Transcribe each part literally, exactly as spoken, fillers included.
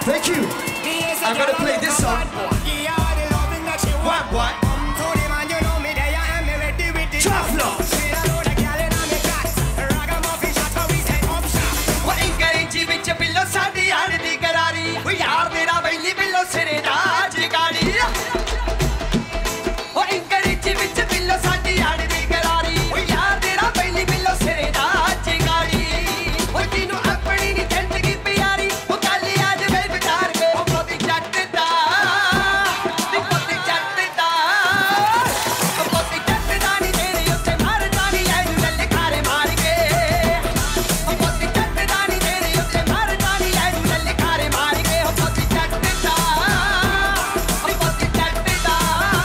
Thank you. I'm gonna play this song. One boy. Traflow. What in Karachi with your pillow, Sadi, and the Garari? We are the Rabbi below Serena, Jigari. What in Karachi with your pillow, Sadi, and the Garari? We are the Rabbi below Serena, Jigari. What do you know? I'm pretty intent to keep me out. What can I do? Baby, dark. Oh, what the chat did that? What the chat did that? What the chat did that? They used to marry Johnny and you let the car marry. What the chat did that? They used to marry Johnny and you let the car marry. What the chat did that? What the chat did that?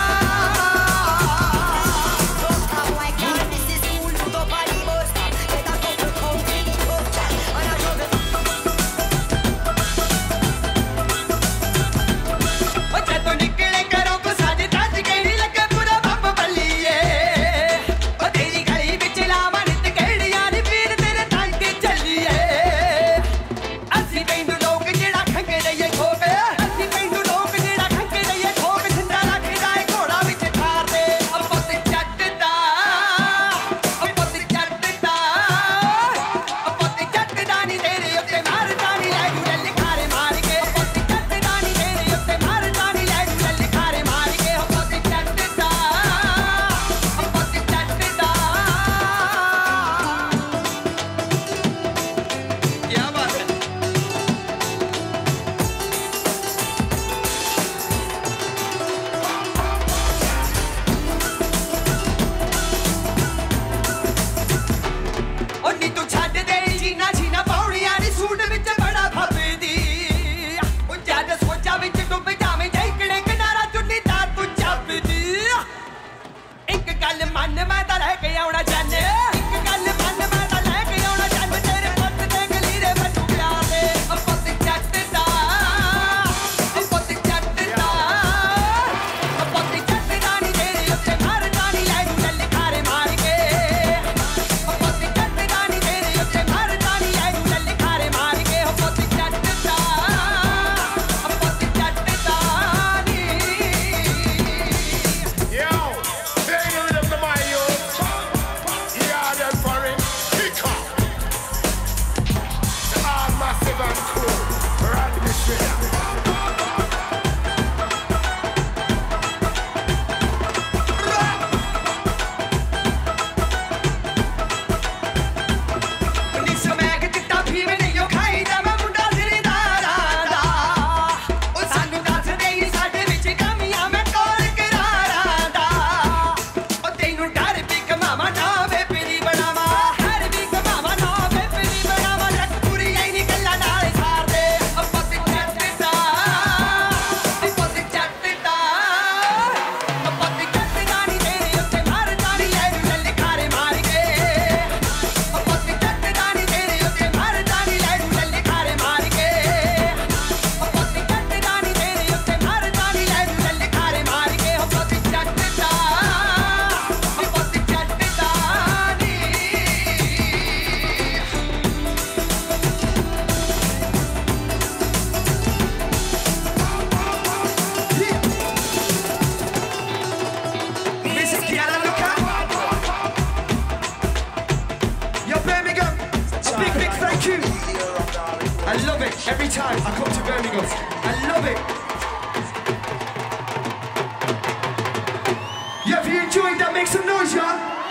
बच्चे तो निकले घरों को साज ताज केड़ी लगे पूरा बंब बल्लिए ओ तेरी गली विच लावा नित केड़ियां नी पीर तेरे तंग चलिए ਅਸੀਂ ਪਿੰਡੂ ਲੋਕ ਜਿਹੜਾ ਖੰਗੇ ਦਈਏ ਠੋਕ ਅਸੀਂ ਪਿੰਡੂ ਲੋਕ ਜਿਹੜਾ ਖੰਗੇ ਦਈਏ ਠੋਕ ਜਿੰਦਾ ਰੱਖਦਾ ਏ ਘੋੜਾ ਵਿੱਚ ਠਾਰ ਦੇ ਓ ਪੁੱਤ ਜੱਟ ਦਾ ਓ ਪੁੱਤ ਜੱਟ ਦਾ ਓ ਪੁੱਤ ਜੱਟ ਦਾ ਨੀ ਤੇਰੇ ਉੱਤੇ ਮਾਰਦਾ ਨੀ ਲੈ ਜੂ ਲੈ ਖਾਰੇ ਮਾਰ ਕੇ ਓ ਪੁੱਤ ਜੱਟ ਦਾ ਨੀ ਤੇਰੇ ਉੱਤੇ ਮਾਰਦਾ ਨੀ ਲੈ ਜੂ ਲੈ ਖਾਰੇ ਮਾਰ ਕੇ ਓ ਪੁੱਤ ਜੱਟ ਦਾ ਓ ਪੁੱਤ ਜੱਟ ਦਾ ਕੀ ਬਾਤ ਹੈ ਉਹ ਨੀ ਤੂੰ ਛੱਡ ਦੇ ਜੀਨਾ ਜੀਨਾ ਪੌੜੀਆਂ ਨੀ ਸੂਟ ਵਿੱਚ ਬੜਾ ਫੱਬਦੀ ਉਹ ਜਦ ਸੋਚਾਂ ਵਿੱਚ ਡੁੱਬ ਜਾਵੇਂ ਜੈਕੜੇ ਕਿਨਾਰਾ ਚੁੰਨੀ ਤਾਂ ਤੂੰ ਚੱਬਦੀ ਇੱਕ ਗੱਲ ਮੰਨ ਮੈਂ ਤਾਂ ਰਹਿ ਕੇ ਆਉਣਾ ਚਾਹਨੇ ਇੱਕ ਗੱਲ ਮੰਨ ਮੈਂ ਤਾਂ ਲੈ ਕੇ ਆਉਣਾ ਚਾਹਨੇ ਤੇਰੇ ਪੁੱਤ ਤੇ ਗਲੀਰੇ ਮੈਨੂੰ ਪਿਆਰ ਦੇ ਉਹ ਪੁੱਤ ਜੱਟ ਦਾ ਉਹ ਪੁੱਤ ਜੱਟ ਦਾ ਉਹ ਪੁੱਤ ਜੱਟ ਦਾ ਨੀ ਤੇਰੇ ਉੱਤੇ ਮਾਰਦਾ ਨੀ ਲੈ ਜੂ ਲੈ ਖਾਰੇ ਮਾਰ ਕੇ ਉਹ ਪੁੱਤ ਜੱਟ ਦਾ ਨੀ ਤੇਰੇ ਉੱਤੇ ਮਾਰਦਾ ਨੀ ਲੈ ਜੂ ਲੈ ਖਾਰੇ ਮਾਰ ਕੇ ਉਹ ਪੁੱਤ ਜੱਟ ਦਾ ਉਹ ਪੁੱਤ ਜੱਟ ਦਾ ਨੀ Yo, play the rhythm to my youth. Yeah, them foreign kick off. The all massive and cool. Run this rhythm. ਨੀ ਸਮੈਕ ਚਿੱਟਾ ਫੀਮ ਨਹੀਂ ਉਹ ਖਾਈਦਾ ਮੈਂ ਮੁੰਡਾ ਜ਼ਿਰਦਾਰਾਂ ਦਾ ਉਹ ਸਾਨੂੰ ਦੱਸ ਦੇਈ ਸਾਡੇ ਵਿੱਚ ਕਮੀਆਂ ਮੈਂ ਕੋਲ ਕਰਾਰਾਂ ਦਾ ਉਹ ਤੈਨੂੰ ਡਰ ਵੀ ਕਮਾਵਾ ਨਾ ਵੇ ਪੀਰੀ ਬਣਾਵਾ ਹਰ ਵੀ ਕਮਾਵਾ ਨਾ ਵੇ ਪੀਰੀ ਬਣਾਵਾ ਰੱਖ ਪੂਰੀ ਐ ਨਹੀਂ ਗੱਲਾਂ ਨਾਲ ਸਾਰ ਦੇ ਉਹ ਪੁੱਤ ਜੱਟ ਦਾ ਉਹ ਪੁੱਤ ਜੱਟ ਦਾ ਉਹ ਪੁੱਤ ਜੱਟ ਦਾ ਨੀ ਤੇਰੇ ਉੱਤੇ ਮਾਰਦਾ ਨੀ ਲੈ ਜੂ ਲੈ ਖਾਰੇ ਮਾਰ ਕੇ ਉਹ ਪੁੱਤ ਜੱਟ ਦਾ ਨੀ ਤੇਰੇ ਉੱਤੇ ਮਾਰਦਾ ਨੀ ਲੈ ਜੂ ਲੈ ਖਾਰੇ ਮਾਰ ਕੇ ਉਹ ਪੁੱਤ ਜੱਟ ਦਾ ਨੀ ਤੇਰੇ ਉੱਤੇ ਮਾਰਦਾ ਨੀ ਲੈ ਜੂ ਲੈ ਖਾਰੇ ਮਾਰ ਕੇ ਉਹ ਪੁੱਤ ਜੱਟ ਦਾ ਉਹ ਪੁੱਤ ਜੱਟ ਦਾ ਨੀ Missus Kiana, look out! Yo, Birmingham, a big, big thank you. I love it every time I come to Birmingham. I love it. Yeah, if you enjoyed that, make some noise, y'all.